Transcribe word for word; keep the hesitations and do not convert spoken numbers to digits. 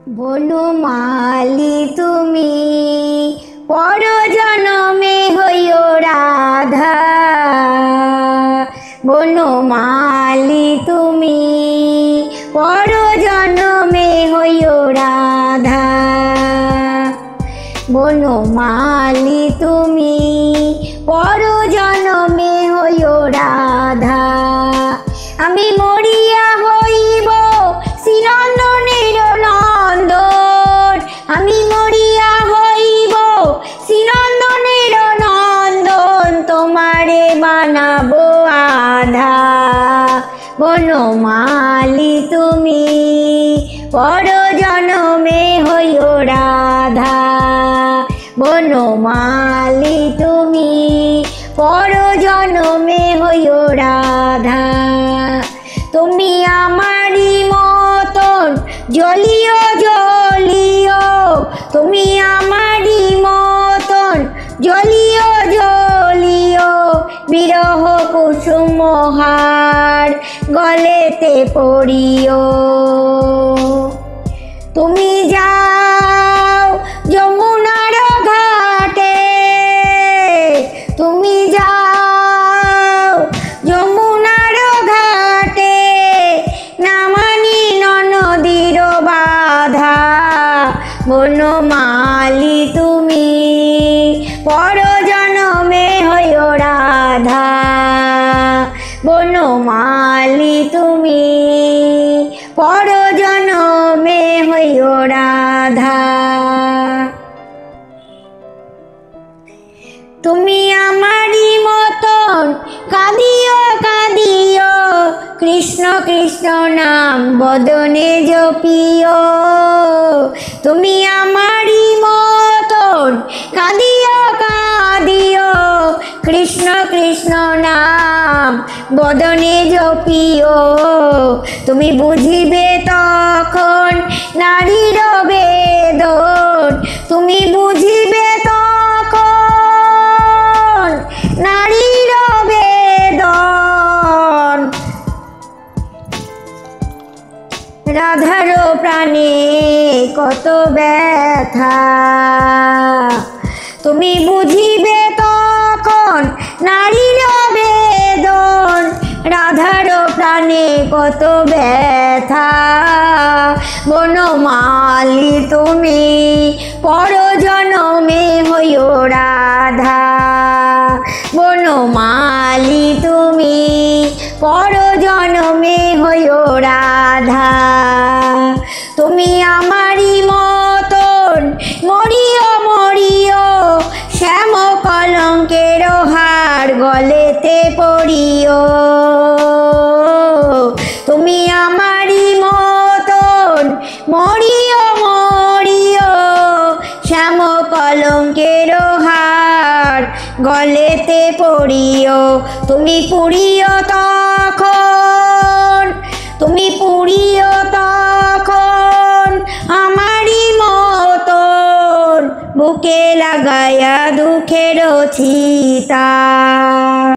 বনমালী তুমি পর জনমে হইও রাধা। বনমালী তুমি পর জনমে হইও রাধা। বনমালী তুমি পর জনমে হইও রাধা। আমি মরিয়া হইব শ্রীনন্দনের নন্দন। আমি মরিয়া হইব শ্রীনন্দনের নন্দন, তোমারে বানাবো আধা। বনমালী তুমি পর জনমে হইও রাধা। বনমালী তুমি পর জনমে হইও রাধা। তুমি আমারি মতন জ্বলিও জ্বলিও, তুমি আমারি মতন জ্বলিও জ্বলিও। বিরহ কুসুমহার গলেতে পড়িও। তুমি যাও যমুনার ঘাটে, তুমি যাও যমুনার ঘাটে, নামানি নদীর বাধা। বনমালী তুমি পর জনমে হইও রাধা। বনমালী তুমি পর জনমে হইও রাধা। তুমি আমারি মতন কাঁদিও কাঁদিও, কৃষ্ণ কৃষ্ণ নাম বদনে জপিও। তুমি আমারি মতন কাঁদিও কাঁদিও, কৃষ্ণ কৃষ্ণ নাম বদনে জপিও। তুমি বুঝিবে তখন নারীর বেদন, তুমি বুঝিবে তখন নারীর বেদন। রাধার প্রাণে কত ব্যথা, তুমি বুঝিবে তখন নারীর বেদন। রাধার প্রাণে কত ব্যথা। বনমালী তুমি পর জনমে হইও রাধা। বনমালী তুমি পর জনমে হইও রাধা। তুমি আমারি মতন মরিও মরিও, শ্যাম কলঙ্কের হার গলেতে পড়িও। তুমি আমারি মতন মরিও মরিও, শ্যাম কলঙ্কের হার গলেতে পড়িও। তুমি পুড়িও তখন, তুমি পুড়িও তখন আমারি মতন, বুকে লাগাইয়া দুঃখের চিতা।